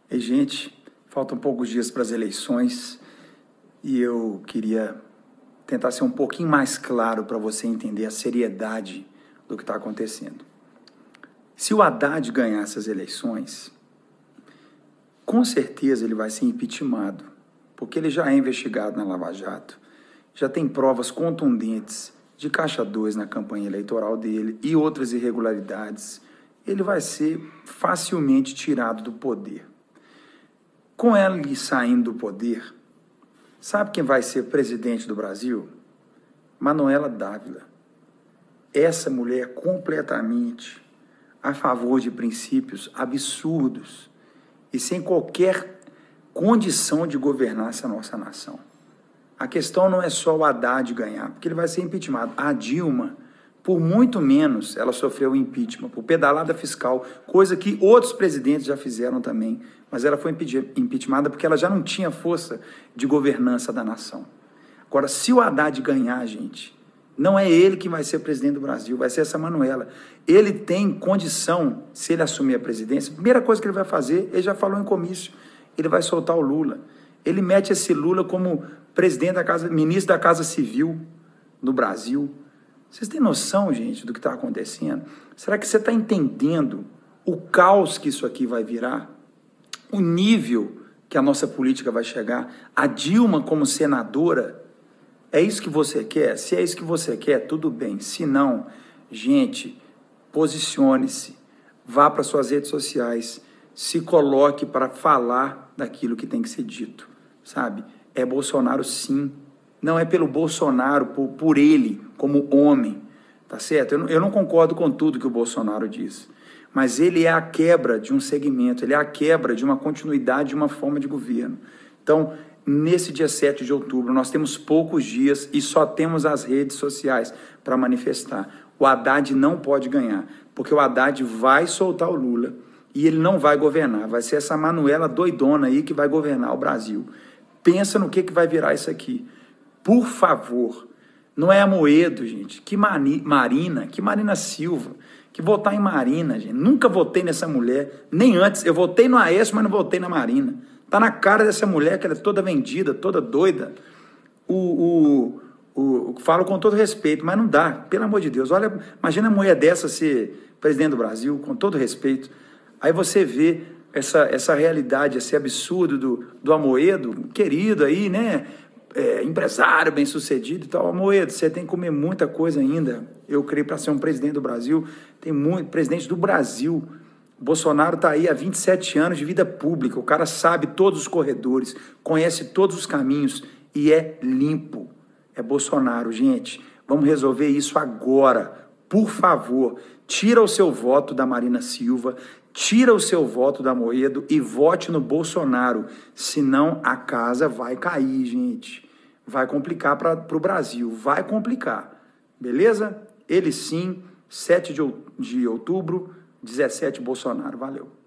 Ei, gente, faltam poucos dias para as eleições e eu queria tentar ser um pouquinho mais claro para você entender a seriedade do que está acontecendo. Se o Haddad ganhar essas eleições, com certeza ele vai ser impeachmentado, porque ele já é investigado na Lava Jato, já tem provas contundentes de caixa 2 na campanha eleitoral dele e outras irregularidades. Ele vai ser facilmente tirado do poder. Com ele saindo do poder, sabe quem vai ser presidente do Brasil? Manuela Dávila. Essa mulher é completamente a favor de princípios absurdos e sem qualquer condição de governar essa nossa nação. A questão não é só o Haddad ganhar, porque ele vai ser impeachmentado. A Dilma, por muito menos, ela sofreu impeachment, por pedalada fiscal, coisa que outros presidentes já fizeram também, mas ela foi impeachmentada porque ela já não tinha força de governança da nação. Agora, se o Haddad ganhar, gente, não é ele que vai ser presidente do Brasil, vai ser essa Manuela. Ele tem condição, se ele assumir a presidência, a primeira coisa que ele vai fazer, ele já falou em comício, ele vai soltar o Lula. Ele mete esse Lula como presidente da Casa, ministro da Casa Civil no Brasil. Vocês têm noção, gente, do que está acontecendo? Será que você está entendendo o caos que isso aqui vai virar? O nível que a nossa política vai chegar? A Dilma como senadora, é isso que você quer? Se é isso que você quer, tudo bem. Se não, gente, posicione-se, vá para suas redes sociais, se coloque para falar daquilo que tem que ser dito, sabe? É Bolsonaro sim, não é pelo Bolsonaro, por ele, como homem, tá certo? Eu não concordo com tudo que o Bolsonaro diz, mas ele é a quebra de um segmento, ele é a quebra de uma continuidade de uma forma de governo. Então, nesse dia 7 de outubro, nós temos poucos dias e só temos as redes sociais para manifestar. O Haddad não pode ganhar, porque o Haddad vai soltar o Lula e ele não vai governar. Vai ser essa Manuela doidona aí que vai governar o Brasil. Pensa no que vai virar isso aqui. Por favor, não é Amoedo, gente. Que Marina Silva. Que votar em Marina, gente. Nunca votei nessa mulher, nem antes. Eu votei no Aécio, mas não votei na Marina. Tá na cara dessa mulher que ela é toda vendida, toda doida. Falo com todo respeito, mas não dá, pelo amor de Deus. Olha, imagina a mulher dessa ser presidente do Brasil, com todo respeito. Aí você vê essa realidade, esse absurdo do Amoedo, querido aí, né? Empresário bem-sucedido e tal. Amoedo, você tem que comer muita coisa ainda. Eu creio para ser um presidente do Brasil. Tem muito presidente do Brasil. Bolsonaro está aí há 27 anos de vida pública. O cara sabe todos os corredores, conhece todos os caminhos e é limpo. É Bolsonaro, gente. Vamos resolver isso agora. Por favor, tira o seu voto da Marina Silva, tira o seu voto da Amoedo e vote no Bolsonaro. Senão a casa vai cair, gente. Vai complicar para o Brasil. Vai complicar. Beleza? Ele sim, 7 de outubro, 17 Bolsonaro. Valeu.